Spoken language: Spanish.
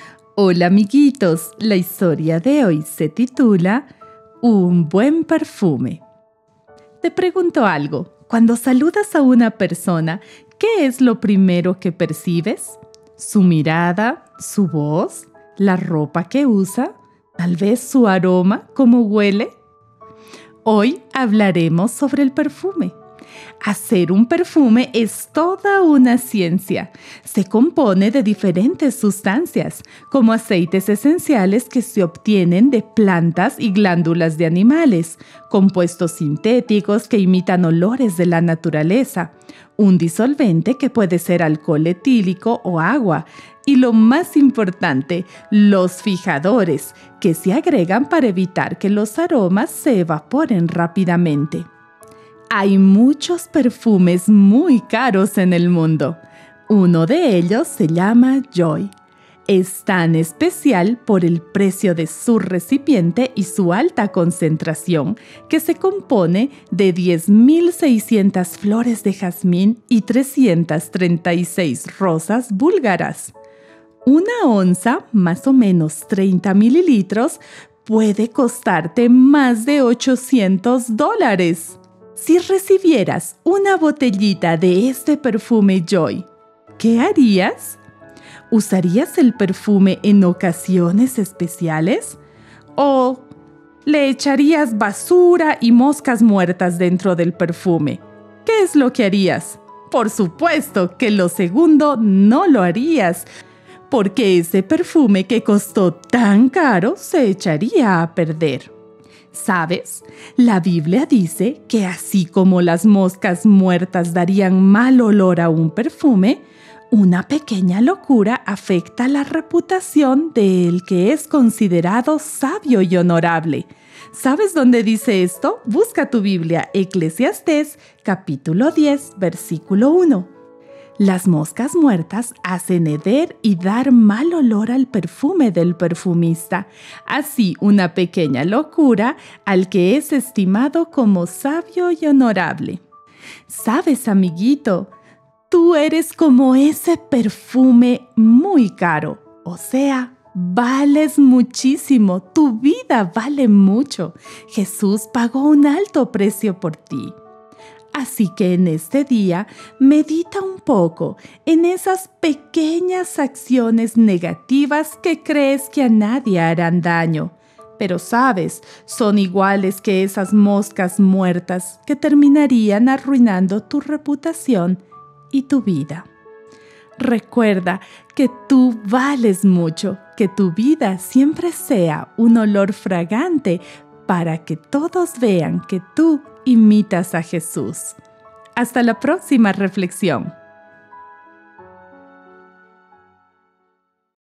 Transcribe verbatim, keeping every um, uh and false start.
Hola amiguitos, la historia de hoy se titula Un buen perfume. Te pregunto algo, cuando saludas a una persona, ¿qué es lo primero que percibes? ¿Su mirada? ¿Su voz? ¿La ropa que usa? ¿Tal vez su aroma? ¿Cómo huele? Hoy hablaremos sobre el perfume. Hacer un perfume es toda una ciencia. Se compone de diferentes sustancias, como aceites esenciales que se obtienen de plantas y glándulas de animales, compuestos sintéticos que imitan olores de la naturaleza, un disolvente que puede ser alcohol etílico o agua, y lo más importante, los fijadores, que se agregan para evitar que los aromas se evaporen rápidamente. Hay muchos perfumes muy caros en el mundo. Uno de ellos se llama Joy. Es tan especial por el precio de su recipiente y su alta concentración, que se compone de diez mil seiscientas flores de jazmín y trescientas treinta y seis rosas búlgaras. Una onza, más o menos treinta mililitros, puede costarte más de ochocientos dólares. Si recibieras una botellita de este perfume Joy, ¿qué harías? ¿Usarías el perfume en ocasiones especiales? ¿O le echarías basura y moscas muertas dentro del perfume? ¿Qué es lo que harías? Por supuesto que lo segundo no lo harías, porque ese perfume que costó tan caro se echaría a perder. ¿Sabes? La Biblia dice que así como las moscas muertas darían mal olor a un perfume, una pequeña locura afecta la reputación del que es considerado sabio y honorable. ¿Sabes dónde dice esto? Busca tu Biblia, Eclesiastés, capítulo diez, versículo uno. Las moscas muertas hacen heder y dar mal olor al perfume del perfumista. Así, una pequeña locura al que es estimado como sabio y honorable. ¿Sabes, amiguito? Tú eres como ese perfume muy caro. O sea, vales muchísimo. Tu vida vale mucho. Jesús pagó un alto precio por ti. Así que en este día, medita un poco en esas pequeñas acciones negativas que crees que a nadie harán daño. Pero sabes, son iguales que esas moscas muertas que terminarían arruinando tu reputación y tu vida. Recuerda que tú vales mucho, que tu vida siempre sea un olor fragante para que todos vean que tú imitas a Jesús. Hasta la próxima reflexión.